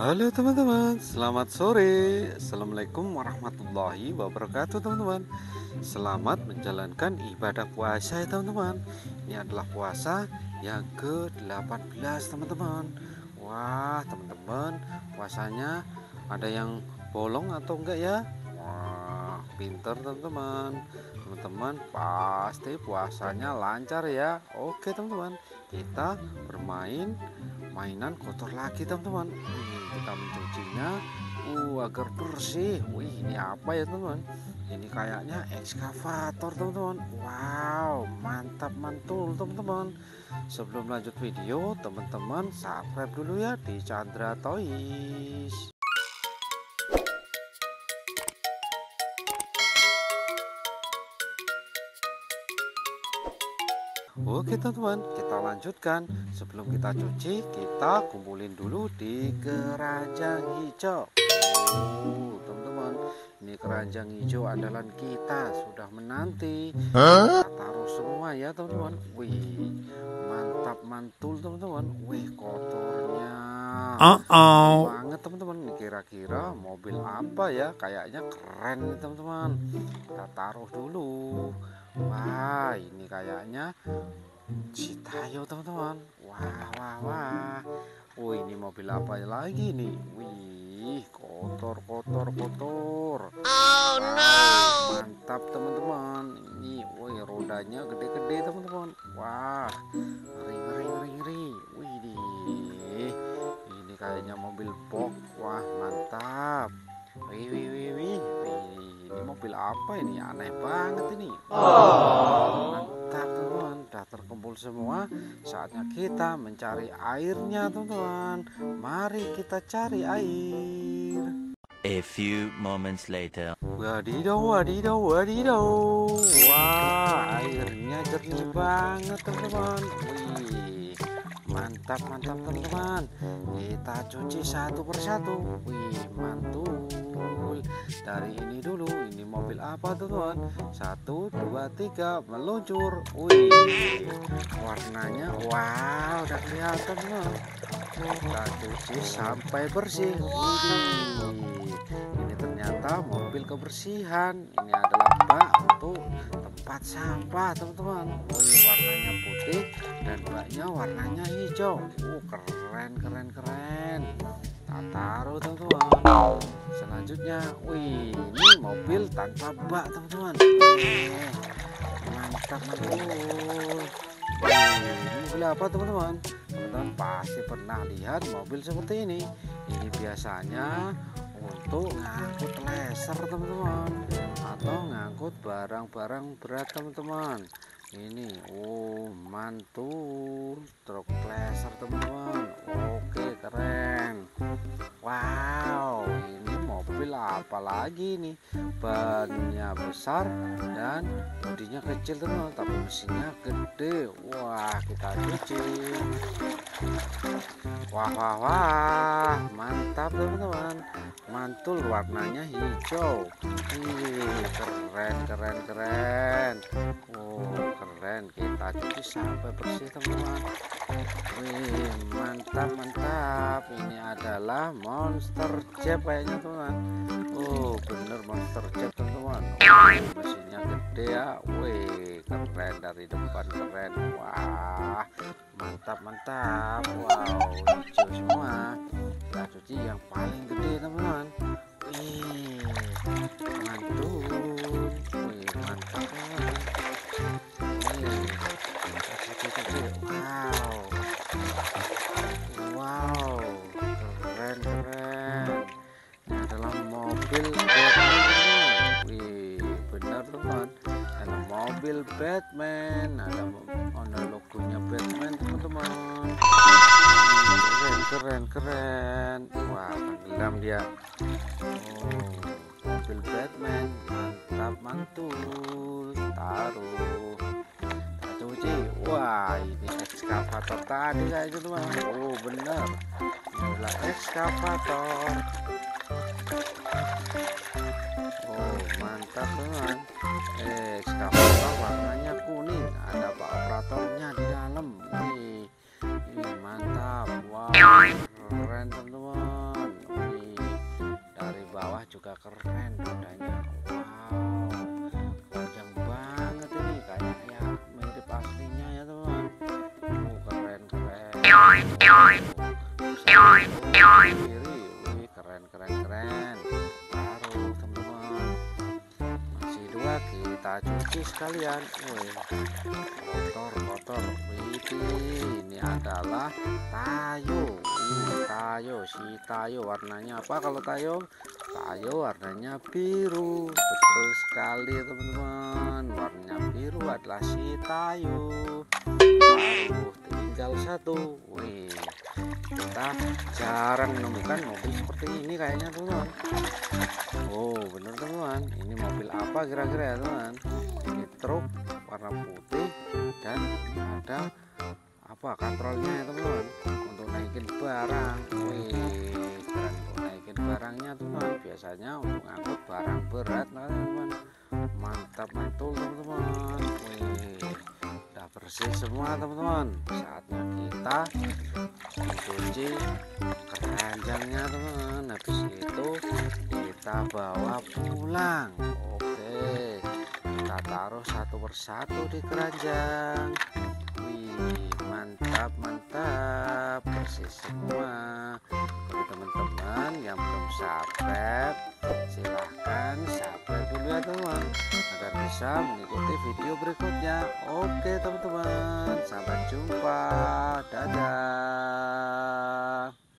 Halo teman-teman, selamat sore. Assalamualaikum warahmatullahi wabarakatuh teman-teman. Selamat menjalankan ibadah puasa ya teman-teman. Ini adalah puasa yang ke-18 teman-teman. Wah teman-teman, puasanya ada yang bolong atau enggak ya? Wah pinter teman-teman. Teman-teman pasti puasanya lancar ya. Oke teman-teman, kita bermain mainan kotor lagi teman-teman. Kita mencucinya agar bersih. Ini apa ya teman-teman? Ini kayaknya ekskavator teman-teman. Wow, mantap mantul teman-teman. Sebelum lanjut video, teman-teman subscribe dulu ya di Chandra Toys. Oke teman-teman, kita lanjutkan. Sebelum kita cuci, kita kumpulin dulu di keranjang hijau. Teman-teman, ini keranjang hijau andalan kita sudah menanti. Kita taruh semua ya teman-teman. Mantap mantul teman-teman. Kotornya banget teman-teman. Ini kira-kira mobil apa ya? Kayaknya keren nih teman-teman. Kita taruh dulu. Wah, ini kayaknya Citayo teman-teman. Wah. Ini mobil apa lagi nih? Kotor. Oh no. Mantap teman-teman. Ini, rodanya gede-gede teman-teman. Wah, ngeri. Ini kayaknya mobil box. Wah, mantap. Ini mobil apa ini? Aneh banget ini. Mantap teman-teman, udah terkumpul semua. Saatnya kita mencari airnya teman-teman. Mari kita cari air. A few moments later. Wadidaw. Wah, airnya jernih banget teman-teman. Mantap teman-teman. Kita cuci satu persatu. Mantul. Dari ini dulu, ini mobil apa teman? 1, 2, 3 meluncur. Warnanya udah kelihatan teman. Kita cuci sampai bersih. Ini ternyata mobil kebersihan. Ini adalah bak untuk tempat sampah teman-teman. Warnanya putih dan baknya warnanya hijau. Keren. Kita taruh teman-teman. Selanjutnya, ini mobil tanpa bak teman-teman. Mantap mantul. Ini mobil apa teman-teman? Teman-teman pasti pernah lihat mobil seperti ini. Ini biasanya untuk ngangkut laser teman-teman, atau ngangkut barang-barang berat teman-teman. Ini mantul, truk laser teman-teman. Oke, keren. Wow, ini mobil apa lagi nih? Bannya besar dan bodinya kecil teman-teman, tapi mesinnya gede. Wah, kita cuci. Wah, mantap teman-teman. Mantul, warnanya hijau. Keren. Keren. Kita cuci sampai bersih teman-teman. Mantap. Ini adalah Monster Jeep kayaknya teman-teman. Bener Monster Jeep teman-teman. Mesinnya gede ya. Keren dari depan, keren. Wah, mantap. Wow, hijau semua. Kita cuci yang paling gede teman-teman. Mantul. Mantap teman-teman. Wow, keren. Ini adalah mobil Batman. Benar teman. Ada mobil Batman. Ada logonya Batman teman-teman. Keren. Wah, tenggelam dia. Mobil Batman. Mantap mantul. Taruh. Cuci. Wah, ini ekskavator tadi kayaknya teman. Bener. Ini adalah ekskavator. Mantap teman. Ekskavator warnanya kuning. Ada pak operatornya di dalam. Ini mantap. Wow, keren teman-teman. juga keren rodanya. Wow, panjang banget ini, kayaknya mirip aslinya ya teman. Keren keren. Kiri, wih keren keren keren. Taruh teman-teman. Masih dua, kita cuci sekalian. Wih, kotor kotor. Wih, ini adalah tayo. Tayo, si tayo warnanya apa kalau tayo? Tayo warnanya biru. Betul sekali teman-teman, warnanya biru adalah si tayo. Baru tinggal satu. Wih, kita jarang menemukan mobil seperti ini kayaknya teman-teman. Oh bener teman-teman, ini mobil apa kira-kira ya teman? Ini truk warna putih dan ada apa kontrolnya ya teman-teman, untuk naikin barang. Wih keren, untuk naikin barangnya teman, biasanya untuk ngangkut barang berat nah, teman-teman. Mantap mantul teman-teman. Wih, udah bersih semua teman-teman, saatnya kita mencuci keranjangnya teman. Habis itu kita bawa pulang. Oke, kita taruh satu persatu di keranjang. Wih, mantap mantap, bersih semua. Bagi teman-teman yang belum subscribe, silahkan subscribe dulu ya teman, agar bisa mengikuti video berikutnya. Oke teman-teman, sampai jumpa, dadah.